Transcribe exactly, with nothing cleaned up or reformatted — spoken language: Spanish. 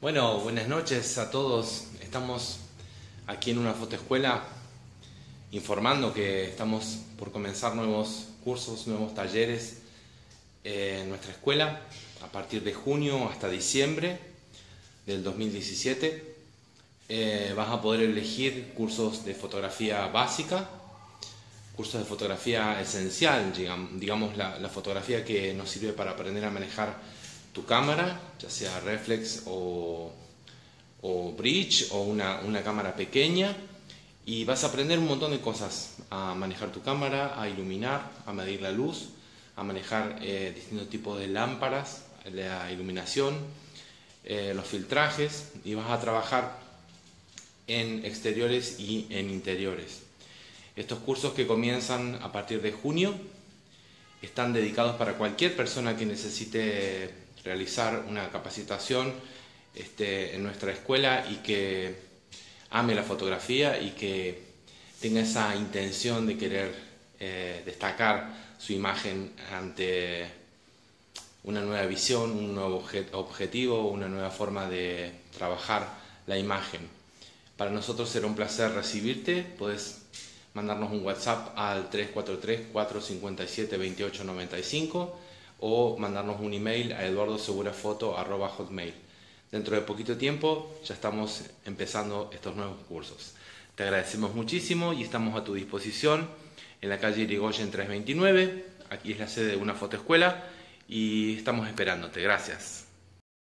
Bueno, buenas noches a todos. Estamos aquí en una fotoescuela informando que estamos por comenzar nuevos cursos, nuevos talleres en nuestra escuela a partir de junio hasta diciembre del dos mil diecisiete. Eh, vas a poder elegir cursos de fotografía básica, cursos de fotografía esencial, digamos la, la fotografía que nos sirve para aprender a manejar tu cámara, ya sea reflex o, o bridge o una, una cámara pequeña, y vas a aprender un montón de cosas: a manejar tu cámara, a iluminar, a medir la luz, a manejar eh, distintos tipos de lámparas, la iluminación, eh, los filtrajes, y vas a trabajar en exteriores y en interiores. Estos cursos, que comienzan a partir de junio, están dedicados para cualquier persona que necesite realizar una capacitación este, en nuestra escuela y que ame la fotografía y que tenga esa intención de querer eh, destacar su imagen ante una nueva visión, un nuevo objet objetivo, una nueva forma de trabajar la imagen. Para nosotros será un placer recibirte. Puedes mandarnos un WhatsApp al tres cuatro tres, cuatro cinco siete, dos ocho nueve cinco o mandarnos un email a eduardosegurafoto arroba hotmail. Dentro de poquito tiempo ya estamos empezando estos nuevos cursos. Te agradecemos muchísimo y estamos a tu disposición en la calle Irigoyen trescientos veintinueve. Aquí es la sede de una fotoescuela y estamos esperándote. Gracias.